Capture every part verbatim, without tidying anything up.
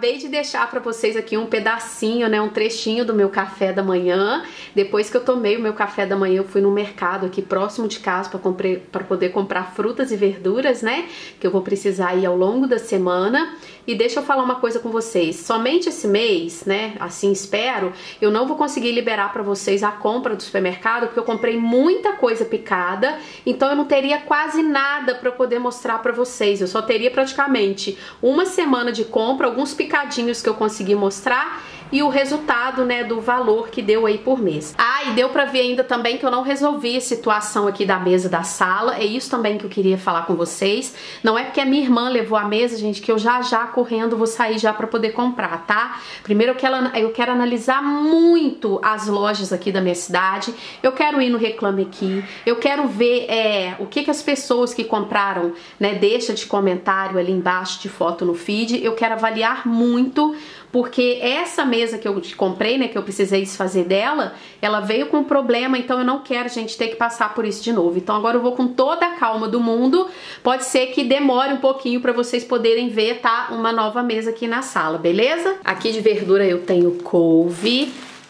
acabei de deixar pra vocês aqui um pedacinho, né, um trechinho do meu café da manhã. Depois que eu tomei o meu café da manhã, eu fui no mercado aqui próximo de casa pra, compre... pra poder comprar frutas e verduras, né, que eu vou precisar aí ao longo da semana. E deixa eu falar uma coisa com vocês, somente esse mês, né, assim espero, eu não vou conseguir liberar pra vocês a compra do supermercado, porque eu comprei muita coisa picada, então eu não teria quase nada pra poder mostrar pra vocês. Eu só teria praticamente uma semana de compra, alguns picadinhos que eu consegui mostrar e o resultado, né, do valor que deu aí por mês. Ah, e deu pra ver ainda também que eu não resolvi a situação aqui da mesa da sala, é isso também que eu queria falar com vocês. Não é porque a minha irmã levou a mesa, gente, que eu já já correndo vou sair já pra poder comprar, tá? Primeiro eu quero, eu quero analisar muito as lojas aqui da minha cidade, eu quero ir no Reclame Aqui, eu quero ver é, o que que as pessoas que compraram, né, deixa de comentário ali embaixo de foto no feed, eu quero avaliar muito, porque essa mesa que eu comprei, né, que eu precisei desfazer dela, ela veio com problema, então eu não quero, gente, ter que passar por isso de novo. Então agora eu vou com toda a calma do mundo, pode ser que demore um pouquinho pra vocês poderem ver, tá, uma nova mesa aqui na sala, beleza? Aqui de verdura eu tenho couve,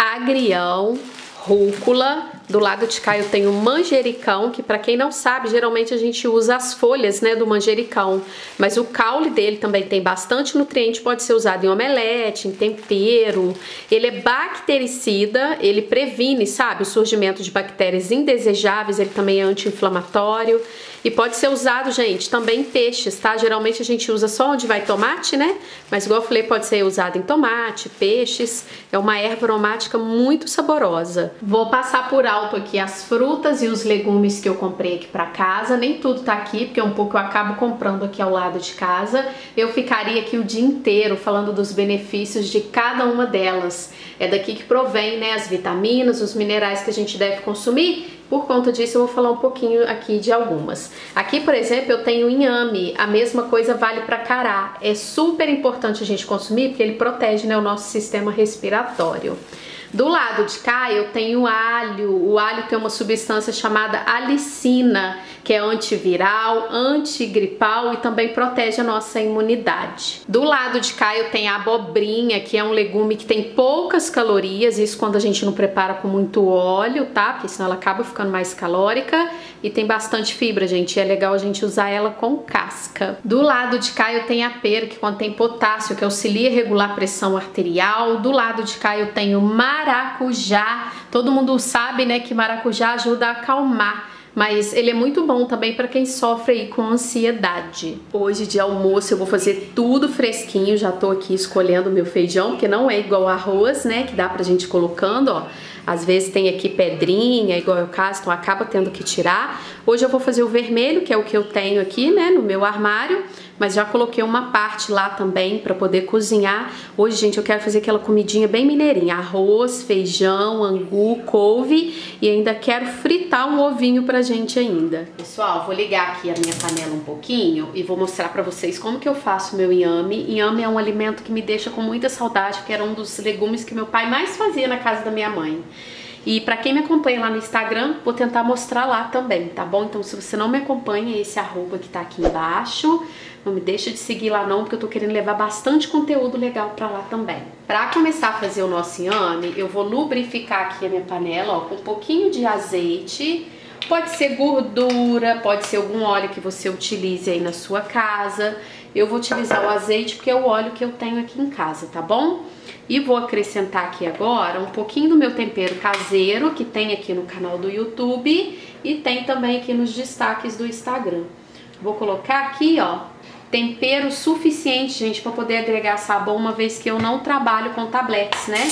agrião, rúcula, do lado de cá eu tenho manjericão, que pra quem não sabe, geralmente a gente usa as folhas, né, do manjericão, mas o caule dele também tem bastante nutriente, pode ser usado em omelete, em tempero. Ele é bactericida, ele previne, sabe, o surgimento de bactérias indesejáveis, ele também é anti-inflamatório e pode ser usado, gente, também em peixes, tá? Geralmente a gente usa só onde vai tomate, né, mas igual eu falei, pode ser usado em tomate, peixes, é uma erva aromática muito saborosa. Vou passar por alto aqui as frutas e os legumes que eu comprei aqui pra casa, nem tudo tá aqui, porque um pouco eu acabo comprando aqui ao lado de casa. Eu ficaria aqui o dia inteiro falando dos benefícios de cada uma delas. É daqui que provém, né, as vitaminas, os minerais que a gente deve consumir. Por conta disso eu vou falar um pouquinho aqui de algumas. Aqui, por exemplo, eu tenho inhame, a mesma coisa vale para cará. É super importante a gente consumir porque ele protege, né, o nosso sistema respiratório. Do lado de cá eu tenho alho. O alho tem uma substância chamada alicina, que é antiviral, antigripal e também protege a nossa imunidade. Do lado de cá eu tenho a abobrinha, que é um legume que tem poucas calorias, isso quando a gente não prepara com muito óleo, tá? Porque senão ela acaba ficando mais calórica e tem bastante fibra, gente, e é legal a gente usar ela com casca. Do lado de cá eu tenho a pera, que contém potássio, que auxilia a regular a pressão arterial. Do lado de cá eu tenho maracujá. Todo mundo sabe, né, que maracujá ajuda a acalmar, mas ele é muito bom também para quem sofre aí com ansiedade. Hoje de almoço eu vou fazer tudo fresquinho, já tô aqui escolhendo o meu feijão, porque não é igual arroz, né, que dá pra gente ir colocando, ó. Às vezes tem aqui pedrinha, igual é o caso, então acaba tendo que tirar. Hoje eu vou fazer o vermelho, que é o que eu tenho aqui, né, no meu armário, mas já coloquei uma parte lá também para poder cozinhar. Hoje, gente, eu quero fazer aquela comidinha bem mineirinha, arroz, feijão, angu, couve e ainda quero fritar um ovinho pra gente ainda. Pessoal, vou ligar aqui a minha panela um pouquinho e vou mostrar pra vocês como que eu faço meu inhame. Inhame é um alimento que me deixa com muita saudade, porque era um dos legumes que meu pai mais fazia na casa da minha mãe. E pra quem me acompanha lá no Instagram, vou tentar mostrar lá também, tá bom? Então se você não me acompanha, esse arroba que tá aqui embaixo, não me deixa de seguir lá não, porque eu tô querendo levar bastante conteúdo legal pra lá também. Pra começar a fazer o nosso inhame, eu vou lubrificar aqui a minha panela, ó, com um pouquinho de azeite. Pode ser gordura, pode ser algum óleo que você utilize aí na sua casa. Eu vou utilizar o azeite porque é o óleo que eu tenho aqui em casa, tá bom? E vou acrescentar aqui agora um pouquinho do meu tempero caseiro, que tem aqui no canal do YouTube e tem também aqui nos destaques do Instagram. Vou colocar aqui, ó, tempero suficiente, gente, para poder agregar sabor, uma vez que eu não trabalho com tabletes, né?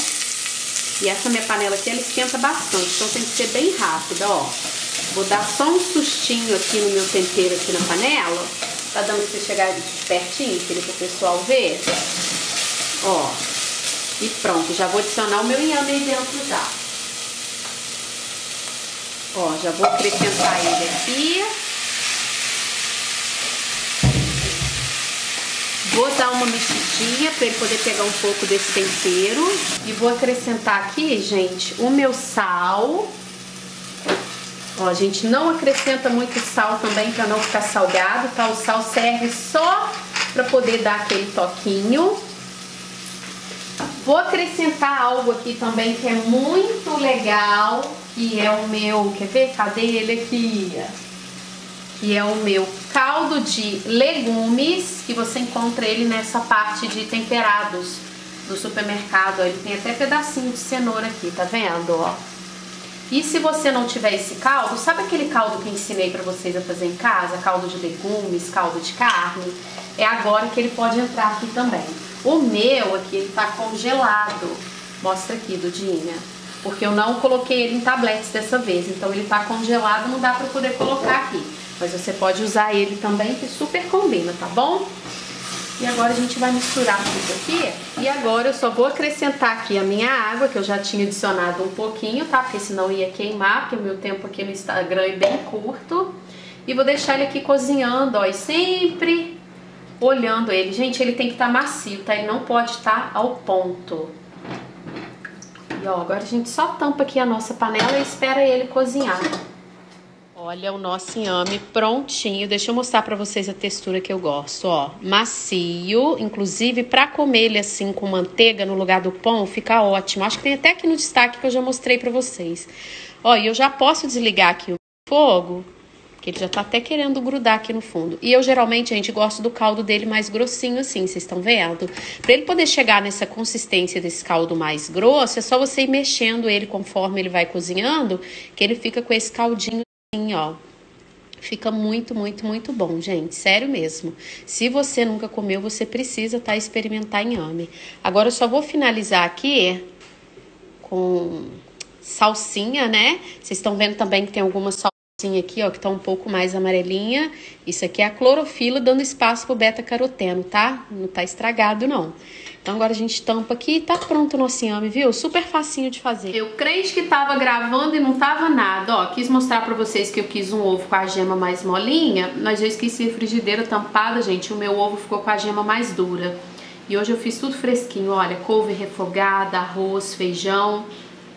E essa minha panela aqui, ela esquenta bastante, então tem que ser bem rápida, ó. Vou dar só um sustinho aqui no meu tempero aqui na panela. Tá dando pra você chegar pertinho, filho, pro pessoal ver. Ó. E pronto, já vou adicionar o meu inhame aí dentro já. Ó, já vou acrescentar ele aqui. Vou dar uma mexidinha pra ele poder pegar um pouco desse tempero. E vou acrescentar aqui, gente, o meu sal. Ó, a gente não acrescenta muito sal também pra não ficar salgado, tá? O sal serve só pra poder dar aquele toquinho. Vou acrescentar algo aqui também que é muito legal, que é o meu, quer ver? Cadê ele aqui? Que é o meu caldo de legumes, que você encontra ele nessa parte de temperados do supermercado. Ele tem até pedacinho de cenoura aqui, tá vendo, ó? E se você não tiver esse caldo, sabe aquele caldo que eu ensinei pra vocês a fazer em casa? Caldo de legumes, caldo de carne? É agora que ele pode entrar aqui também. O meu aqui, ele tá congelado. Mostra aqui, Dudinha. Porque eu não coloquei ele em tabletes dessa vez. Então ele tá congelado, não dá pra poder colocar aqui. Mas você pode usar ele também, que super combina, tá bom? E agora a gente vai misturar tudo aqui. E agora eu só vou acrescentar aqui a minha água, que eu já tinha adicionado um pouquinho, tá? Porque senão ia queimar, porque o meu tempo aqui no Instagram é bem curto. E vou deixar ele aqui cozinhando, ó, e sempre olhando ele. Gente, ele tem que estar macio, tá? Ele não pode estar ao ponto. E ó, agora a gente só tampa aqui a nossa panela e espera ele cozinhar. Olha o nosso inhame prontinho. Deixa eu mostrar pra vocês a textura que eu gosto, ó. Macio, inclusive pra comer ele assim com manteiga no lugar do pão, fica ótimo. Acho que tem até aqui no destaque que eu já mostrei pra vocês. Ó, e eu já posso desligar aqui o fogo, que ele já tá até querendo grudar aqui no fundo. E eu geralmente, gente, gosto do caldo dele mais grossinho assim, vocês estão vendo? Pra ele poder chegar nessa consistência desse caldo mais grosso, é só você ir mexendo ele conforme ele vai cozinhando, que ele fica com esse caldinho assim, ó. Fica muito, muito, muito bom, gente. Sério mesmo. Se você nunca comeu, você precisa, tá, experimentar inhame. Agora eu só vou finalizar aqui com salsinha, né? Vocês estão vendo também que tem algumas salsinha aqui, ó, que tá um pouco mais amarelinha. Isso aqui é a clorofila dando espaço pro beta-caroteno, tá? Não tá estragado, não. Então agora a gente tampa aqui e tá pronto o nosso inhame, viu? Super facinho de fazer. Eu crente que tava gravando e não tava nada, ó. Quis mostrar pra vocês que eu quis um ovo com a gema mais molinha, mas eu esqueci a frigideira tampada, gente. O meu ovo ficou com a gema mais dura. E hoje eu fiz tudo fresquinho, olha. Couve refogada, arroz, feijão.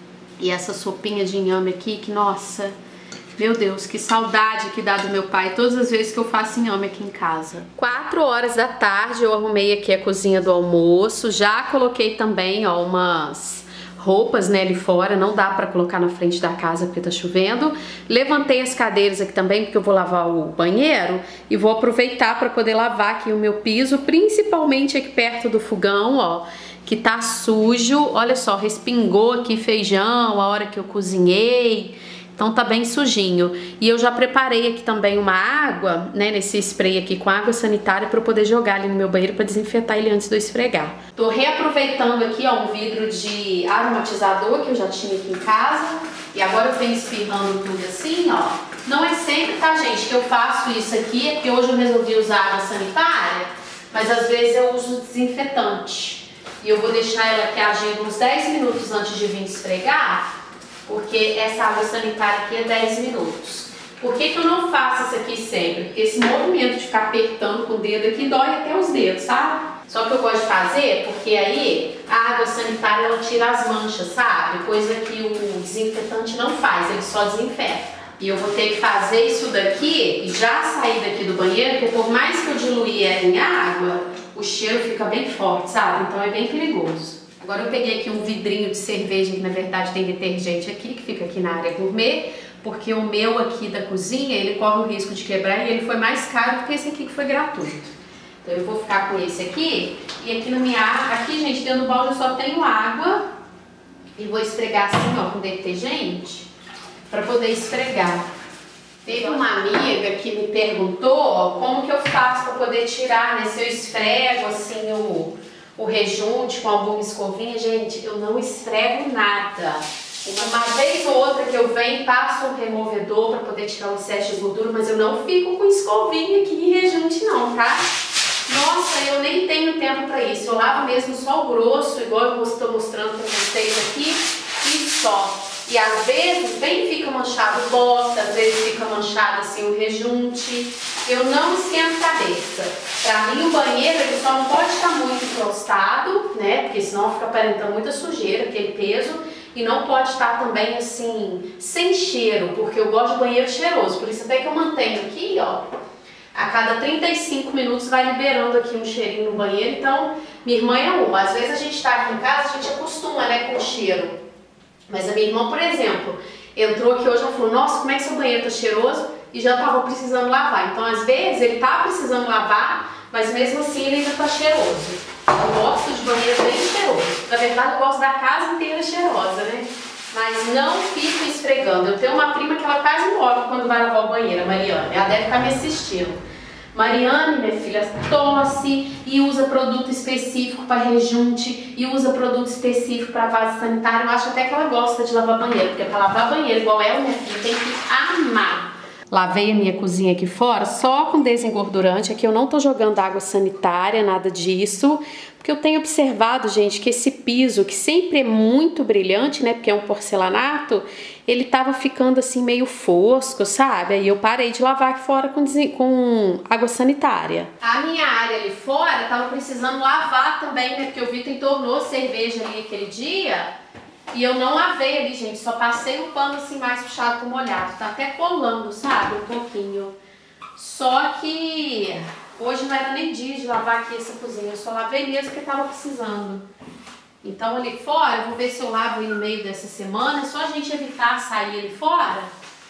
E essa sopinha de inhame aqui, que nossa... Meu Deus, que saudade que dá do meu pai todas as vezes que eu faço inhame aqui em casa. Quatro horas da tarde eu arrumei aqui a cozinha do almoço. Já coloquei também, ó, umas roupas, né, ali fora. Não dá pra colocar na frente da casa porque tá chovendo. Levantei as cadeiras aqui também porque eu vou lavar o banheiro. E vou aproveitar pra poder lavar aqui o meu piso, principalmente aqui perto do fogão, ó, que tá sujo. Olha só, respingou aqui feijão a hora que eu cozinhei. Então tá bem sujinho. E eu já preparei aqui também uma água, né, nesse spray aqui com água sanitária pra eu poder jogar ali no meu banheiro pra desinfetar ele antes de eu esfregar. Tô reaproveitando aqui, ó, um vidro de aromatizador que eu já tinha aqui em casa. E agora eu venho espirrando tudo assim, ó. Não é sempre, tá, gente, que eu faço isso aqui, é porque hoje eu resolvi usar água sanitária, mas às vezes eu uso desinfetante. E eu vou deixar ela aqui agindo uns dez minutos antes de vir esfregar, porque essa água sanitária aqui é dez minutos. Por que que eu não faço isso aqui sempre? Porque esse movimento de ficar apertando com o dedo aqui dói até os dedos, sabe? Só que eu gosto de fazer porque aí a água sanitária ela tira as manchas, sabe? Coisa que o desinfetante não faz, ele só desinfeta. E eu vou ter que fazer isso daqui e já sair daqui do banheiro, porque por mais que eu diluir ela em água, o cheiro fica bem forte, sabe? Então é bem perigoso. Agora eu peguei aqui um vidrinho de cerveja, que na verdade tem detergente aqui, que fica aqui na área gourmet, porque o meu aqui da cozinha, ele corre o risco de quebrar e ele foi mais caro do que esse aqui que foi gratuito. Então eu vou ficar com esse aqui, e aqui na minha aqui, gente, dentro do balde eu só tenho água, e vou esfregar assim, ó, com detergente, pra poder esfregar. Teve uma amiga que me perguntou, ó, como que eu faço pra poder tirar, né, se eu esfrego assim o... o rejunte com alguma escovinha. Gente, eu não esfrego nada. Uma vez ou outra que eu venho, passo um removedor para poder tirar o excesso de gordura, mas eu não fico com escovinha aqui em rejunte não, tá? Nossa, eu nem tenho tempo para isso. Eu lavo mesmo só o grosso, igual eu estou mostrando para vocês aqui, e só. E às vezes bem fica manchado bota, às vezes fica manchado assim o rejunte. Eu não esquento cabeça. Pra mim o banheiro ele só não pode estar muito encrostado, né? Porque senão fica aparentando muita sujeira, aquele peso. E não pode estar também assim, sem cheiro, porque eu gosto de banheiro cheiroso. Por isso até que eu mantenho aqui, ó, A cada trinta e cinco minutos vai liberando aqui um cheirinho no banheiro, então minha irmã é uma. Às vezes a gente tá aqui em casa, a gente acostuma, né, com o cheiro. Mas a minha irmã, por exemplo, entrou aqui hoje e falou, nossa, como é que seu banheiro tá cheiroso? E já tava precisando lavar. Então às vezes ele tá precisando lavar, mas mesmo assim ele ainda tá cheiroso. Eu gosto de banheiro bem cheiroso. Na verdade eu gosto da casa inteira cheirosa, né? Mas não fico esfregando. Eu tenho uma prima que ela quase morre quando vai lavar o banheiro, a Mariane. Ela deve estar me assistindo. Mariane, minha filha, tosse e usa produto específico para rejunte e usa produto específico para vaso sanitário. Eu acho até que ela gosta de lavar banheiro, porque para lavar banheiro igual ela, minha filha, tem que amar. Lavei a minha cozinha aqui fora só com desengordurante. Aqui eu não tô jogando água sanitária, nada disso. Porque eu tenho observado, gente, que esse piso, que sempre é muito brilhante, né? Porque é um porcelanato, ele tava ficando assim meio fosco, sabe? Aí eu parei de lavar aqui fora com, com água sanitária. A minha área ali fora tava precisando lavar também, né? Porque o Vitor entornou cerveja ali aquele dia. E eu não lavei ali, gente, só passei um pano assim mais puxado pro molhado. Tá até colando, sabe? Um pouquinho. Só que hoje não era nem dia de lavar aqui essa cozinha. Eu só lavei mesmo porque tava precisando. Então ali fora, eu vou ver se eu lavo aí no meio dessa semana. É só a gente evitar sair ali fora.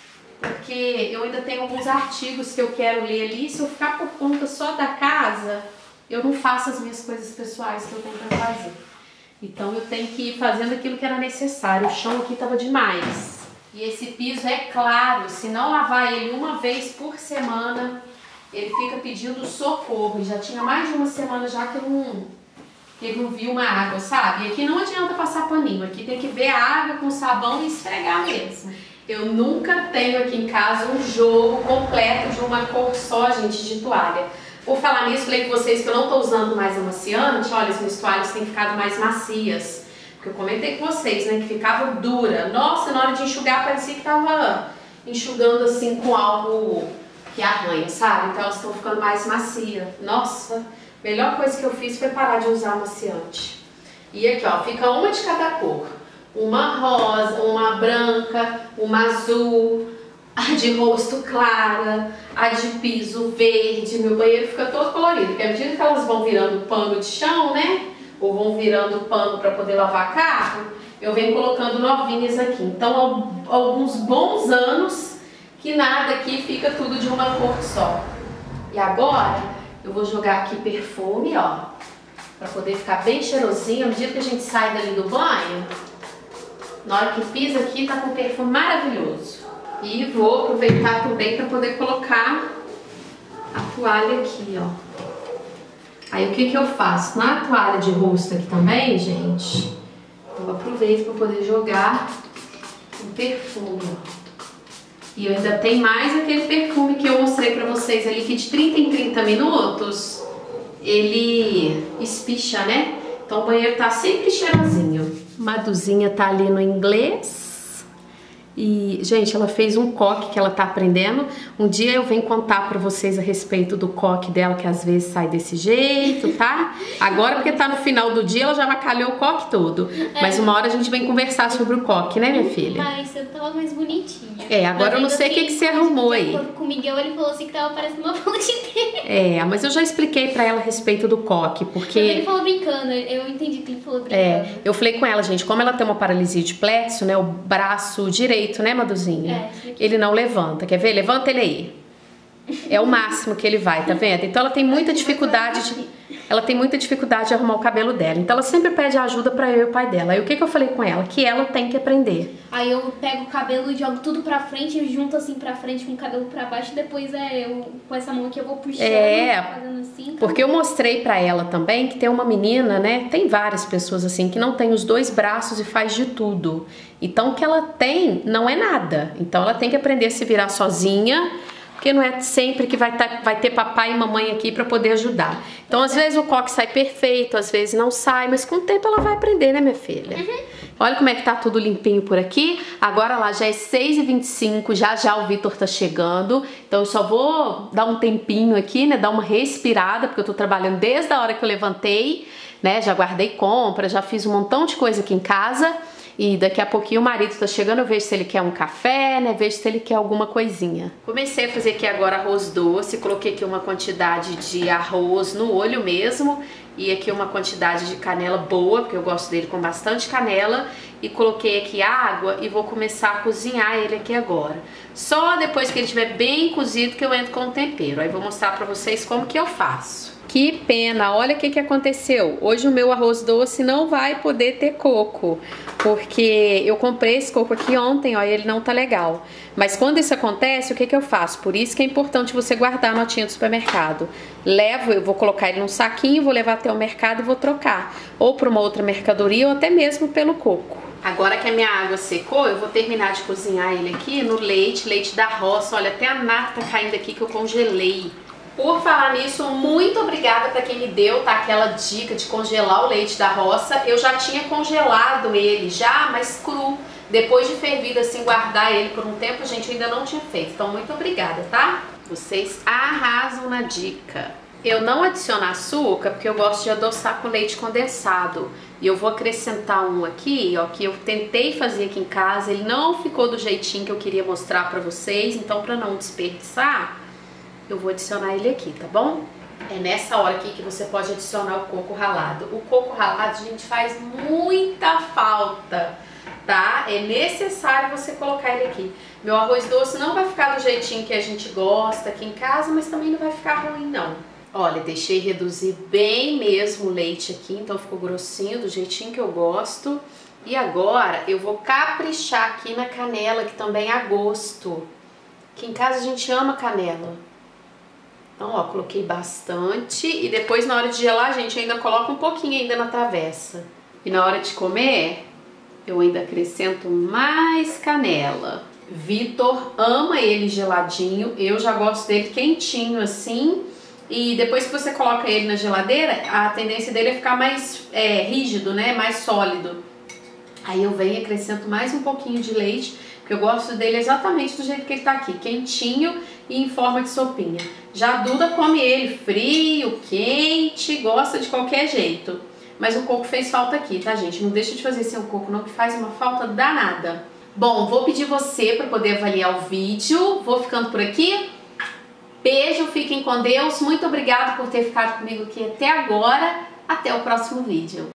Porque eu ainda tenho alguns artigos que eu quero ler ali. Se eu ficar por conta só da casa, eu não faço as minhas coisas pessoais que eu tenho pra fazer. Então eu tenho que ir fazendo aquilo que era necessário. O chão aqui tava demais. E esse piso é claro, se não lavar ele uma vez por semana, ele fica pedindo socorro. E já tinha mais de uma semana já que ele não, que ele não viu uma água, sabe? E aqui não adianta passar paninho, aqui tem que ver a água com sabão e esfregar mesmo. Eu nunca tenho aqui em casa um jogo completo de uma cor só, gente, de toalha. Por falar nisso, falei com vocês que eu não tô usando mais amaciante. Olha, as minhas toalhas têm ficado mais macias. Porque eu comentei com vocês, né, que ficava dura. Nossa, na hora de enxugar parecia que tava enxugando assim com algo que arranha, sabe? Então elas estão ficando mais macias. Nossa, a melhor coisa que eu fiz foi parar de usar amaciante. E aqui, ó, fica uma de cada cor. Uma rosa, uma branca, uma azul, a de rosto clara, a de piso verde. Meu banheiro fica todo colorido, porque à medida que elas vão virando pano de chão, né, ou vão virando pano para poder lavar carro, eu venho colocando novinhas aqui. Então, há alguns bons anos que nada aqui fica tudo de uma cor só. E agora, eu vou jogar aqui perfume, ó, para poder ficar bem cheirosinho. À medida que a gente sai dali do banho, na hora que pisa aqui, tá com um perfume maravilhoso. E vou aproveitar também para poder colocar a toalha aqui, ó. Aí o que que eu faço? Na toalha de rosto aqui também, gente, eu aproveito para poder jogar o perfume, ó. E eu ainda tenho mais aquele perfume que eu mostrei para vocês ali, que de trinta em trinta minutos ele espicha, né? Então o banheiro tá sempre cheirosinho. Maduzinha tá ali no inglês. E, gente, ela fez um coque que ela tá aprendendo. Um dia eu venho contar pra vocês a respeito do coque dela, que às vezes sai desse jeito, tá? Agora, porque tá no final do dia, ela já avacalhou o coque todo. Mas uma hora a gente vem conversar sobre o coque, né, minha filha? Mas eu tava mais bonitinha. É, agora eu não sei o que, que você arrumou aí. Com o Miguel, ele falou assim que tava parecendo uma bola de neve. É, mas eu já expliquei pra ela a respeito do coque, porque... Mas ele falou brincando, eu entendi que ele falou brincando. É, eu falei com ela, gente, como ela tem uma paralisia de plexo, né, o braço direito, né, Maduzinha? É, ele não levanta. Quer ver? Levanta ele aí. É o máximo que ele vai, tá vendo? Então ela tem muita dificuldade de... Ela tem muita dificuldade de arrumar o cabelo dela. Então ela sempre pede ajuda pra eu e o pai dela. Aí o que que eu falei com ela? Que ela tem que aprender. Aí eu pego o cabelo e jogo tudo pra frente, e junto assim pra frente com o cabelo pra baixo, e depois é eu, com essa mão aqui eu vou puxando, é, fazendo assim. Então... Porque eu mostrei pra ela também que tem uma menina, né? Tem várias pessoas assim que não tem os dois braços e faz de tudo. Então o que ela tem não é nada. Então ela tem que aprender a se virar sozinha. Porque não é sempre que vai, tá, vai ter papai e mamãe aqui pra poder ajudar. Então, às vezes o coque sai perfeito, às vezes não sai, mas com o tempo ela vai aprender, né, minha filha? Uhum. Olha como é que tá tudo limpinho por aqui. Agora lá já é seis e vinte e cinco, já já o Vitor tá chegando. Então eu só vou dar um tempinho aqui, né, dar uma respirada, porque eu tô trabalhando desde a hora que eu levantei, né, já guardei compra, já fiz um montão de coisa aqui em casa. E daqui a pouquinho o marido tá chegando, eu vejo se ele quer um café, né? Vejo se ele quer alguma coisinha. Comecei a fazer aqui agora arroz doce, coloquei aqui uma quantidade de arroz no olho mesmo. E aqui uma quantidade de canela boa, porque eu gosto dele com bastante canela. E coloquei aqui água e vou começar a cozinhar ele aqui agora. Só depois que ele estiver bem cozido que eu entro com o tempero. Aí vou mostrar pra vocês como que eu faço. Que pena, olha o que que aconteceu. Hoje o meu arroz doce não vai poder ter coco, porque eu comprei esse coco aqui ontem, ó, e ele não tá legal. Mas quando isso acontece, o que que eu faço? Por isso que é importante você guardar a notinha do supermercado. Levo, eu vou colocar ele num saquinho, vou levar até o mercado e vou trocar. Ou para uma outra mercadoria, ou até mesmo pelo coco. Agora que a minha água secou, eu vou terminar de cozinhar ele aqui no leite, leite da roça. Olha, até a nata tá caindo aqui que eu congelei. Por falar nisso, muito obrigada para quem me deu, tá, aquela dica de congelar o leite da roça. Eu já tinha congelado ele já, mas cru. Depois de fervido, assim, guardar ele por um tempo, a gente ainda não tinha feito. Então, muito obrigada, tá? Vocês arrasam na dica. Eu não adiciono açúcar porque eu gosto de adoçar com leite condensado. E eu vou acrescentar um aqui, ó, que eu tentei fazer aqui em casa. Ele não ficou do jeitinho que eu queria mostrar pra vocês. Então, pra não desperdiçar, eu vou adicionar ele aqui, tá bom? É nessa hora aqui que você pode adicionar o coco ralado. O coco ralado, gente, faz muita falta, tá? É necessário você colocar ele aqui. Meu arroz doce não vai ficar do jeitinho que a gente gosta aqui em casa, mas também não vai ficar ruim, não. Olha, deixei reduzir bem mesmo o leite aqui, então ficou grossinho, do jeitinho que eu gosto. E agora eu vou caprichar aqui na canela, que também é a gosto. Aqui em casa a gente ama canela. Então, ó, coloquei bastante e depois na hora de gelar, gente, eu ainda coloco um pouquinho ainda na travessa. E na hora de comer, eu ainda acrescento mais canela. Vitor ama ele geladinho, eu já gosto dele quentinho assim. E depois que você coloca ele na geladeira, a tendência dele é ficar mais é, rígido, né, mais sólido. Aí eu venho e acrescento mais um pouquinho de leite, porque eu gosto dele exatamente do jeito que ele tá aqui, quentinho e em forma de sopinha. Já a Duda come ele frio, quente, gosta de qualquer jeito. Mas o coco fez falta aqui, tá, gente? Não deixa de fazer sem o coco não, que faz uma falta danada. Bom, vou pedir você para poder avaliar o vídeo. Vou ficando por aqui. Beijo, fiquem com Deus. Muito obrigada por ter ficado comigo aqui até agora. Até o próximo vídeo.